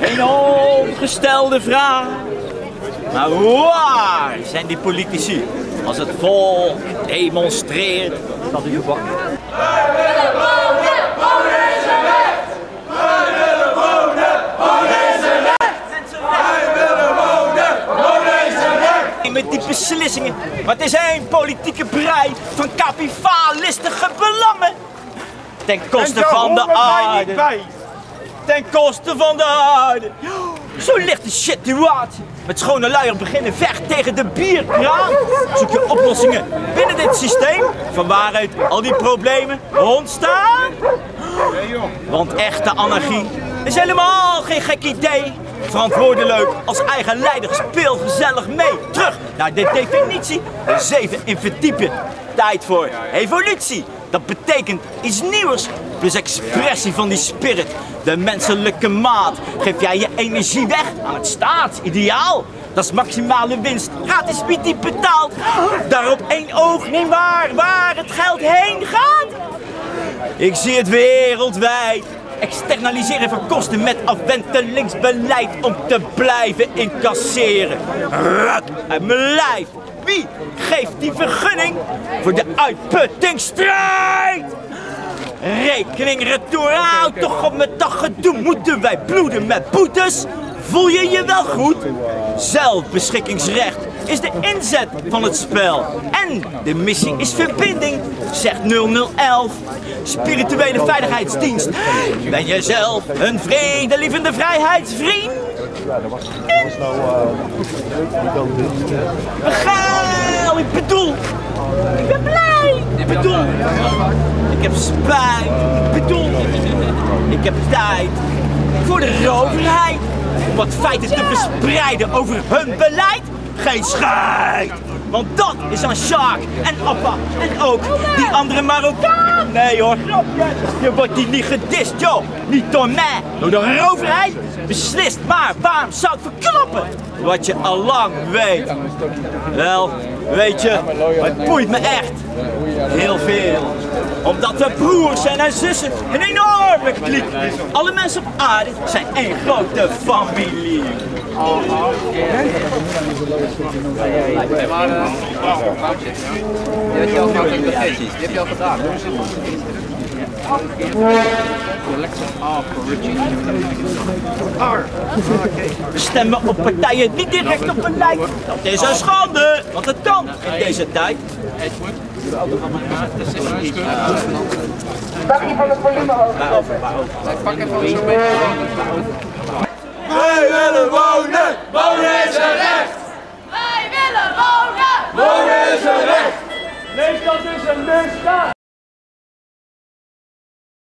Een ongestelde vraag. Maar waar zijn die politici als het volk demonstreert? Dat u wakker. Wij willen wonen, wonen is een recht. Wij willen wonen, wonen is een recht. Wij willen wonen, wonen is een recht. Met die beslissingen, maar het is één politieke brei van kapitalistische belangen. Ten koste van de aarde. Ten koste van de aarde. Zo ligt de situatie. Met schone luier beginnen vecht tegen de bierkraan. Zoek je oplossingen binnen dit systeem, van waaruit al die problemen ontstaan. Want echte anarchie is helemaal geen gek idee. Verantwoordelijk als eigen leider, speel gezellig mee. Terug naar de definitie, de 7 in verdiepen. Tijd voor evolutie. Dat betekent iets nieuws, plus expressie van die spirit. De menselijke maat. Geef jij je energie weg aan het staatsideaal? Dat is maximale winst, gratis wie die betaalt. Daarop één oog, neem waar het geld heen gaat. Ik zie het wereldwijd. Externaliseren van kosten met afwentelingsbeleid om te blijven incasseren. Ruk uit mijn lijf. Wie geeft die vergunning voor de uitputtingsstrijd? Rekening retouraal, toch op met dat gedoe moeten wij bloeden met boetes. Voel je je wel goed? Zelfbeschikkingsrecht is de inzet van het spel. En de missie is verbinding, zegt 0011. Spirituele veiligheidsdienst. Ben je zelf een vredelievende vrijheidsvriend? Begrijp, ik bedoel, ik ben blij. Ik bedoel, ik heb spijt. Ik bedoel, ik heb tijd voor de overheid. Om wat feiten te verspreiden over hun beleid. Geen scheid, want dat is aan Sjaak en Appa en ook die andere Marokkaan. Nee hoor, grapje, je wordt hier niet gedist joh. Niet door mij, door de overheid. Beslist maar, waarom zou ik verklappen? Wat je al lang weet. Wel, weet je, het boeit me echt. Heel veel. Omdat we broers zijn en zussen, een enorme kliek. Alle mensen op aarde zijn één grote familie. Die heb je al gehad in de vakanties, die heb je al gedaan. We stemmen op partijen niet direct op beleid. Dat is een schande, want het kan in deze tijd. Dagje van het volume hoog. Pak even zo'n beetje. Wij willen wonen, wonen is een recht. Wij willen wonen, wonen is een recht. Leeftijd is een misdaad.